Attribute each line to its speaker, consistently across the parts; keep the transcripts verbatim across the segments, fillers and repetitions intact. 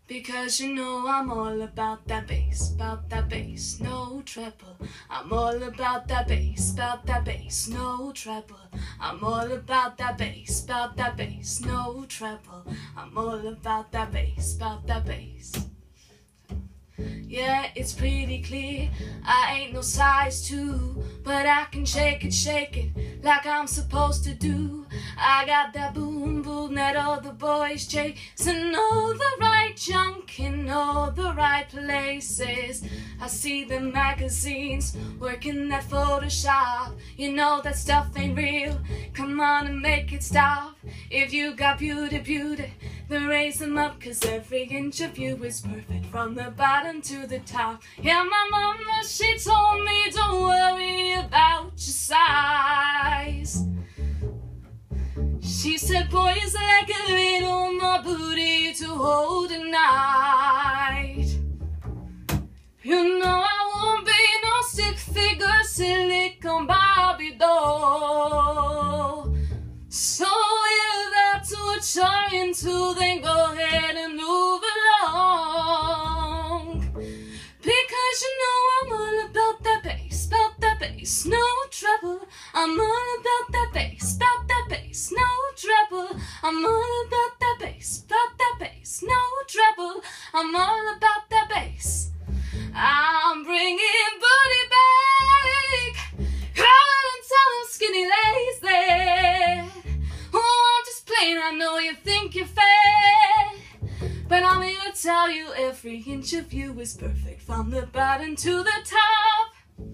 Speaker 1: Because you know I'm all about that bass, about that bass, no treble. I'm all about that bass, about that bass, no treble. I'm all about that bass, about that bass, no treble. I'm all about that bass, about that bass. Yeah, it's pretty clear I ain't no size two, but I can shake it, shake it like I'm supposed to do. I got that boom boom that all the boys chasing, all the right junk in all the right places. I see the magazines working that Photoshop. You know that stuff ain't real. Come on and make it stop. If you got beauty, beauty, then raise them up, cause every inch of you is perfect from the bottom to the top. Yeah, my mama, she told me don't worry about your size. She said, boy, it's like a little more booty to hold tonight. You know I won't be no stick figure silicone Barbie doll. So if that's what you're into, then go ahead and move along. Because you know I'm all about that bass, about that bass, no trouble. I'm all about that bass, about that bass, no trouble. I'm all about that bass, about that bass, no trouble. I'm all about that bass. I'm bringing booty back. Come and tell them skinny legs there. Oh, I'm just playing, I know you think you're fat, but I'm here to tell you every inch of you is perfect from the bottom to the top.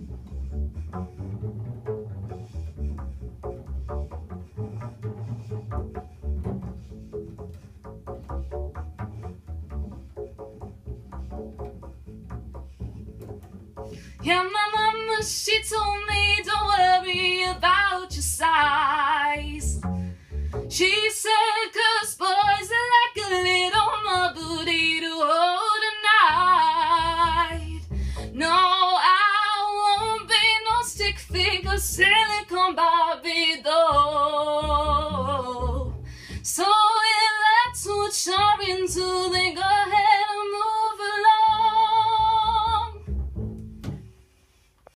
Speaker 1: Yeah, my mama, she told me don't worry about your size. She said, cause boys are like a little more booty to hold tonight. No, I won't be no stick figure silicone Barbie doll.